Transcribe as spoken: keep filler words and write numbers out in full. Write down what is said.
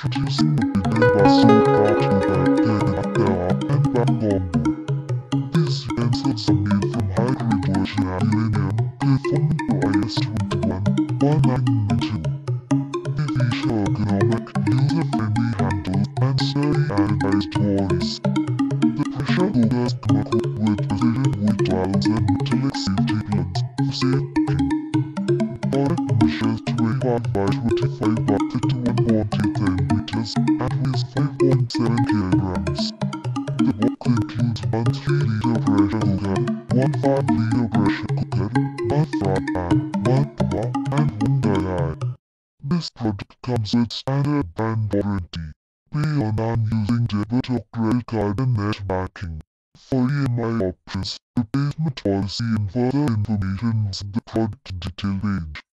Introducing the Big Basso Cartuga and Bambombo. These utensils are made from high-grade aluminium, performing to I S twenty-one one nine nine two. They feature ergonomic, user-friendly handles and sturdy anodized bodies. The pressure cookers come equipped with precision wood valves and metallic safety plugs for safe cooking. Product measures twenty-five by twenty-five by fifty-one point eight centimeters and weighs five point seven kilograms. The box includes one three liter pressure cooker, one five liter pressure cooker, one fry pan, one tawa, and one dry. This product comes with standard brand warranty. Pay online using debit or credit card and net banking. For E M I options, replacement policy and further information visit the product detail page.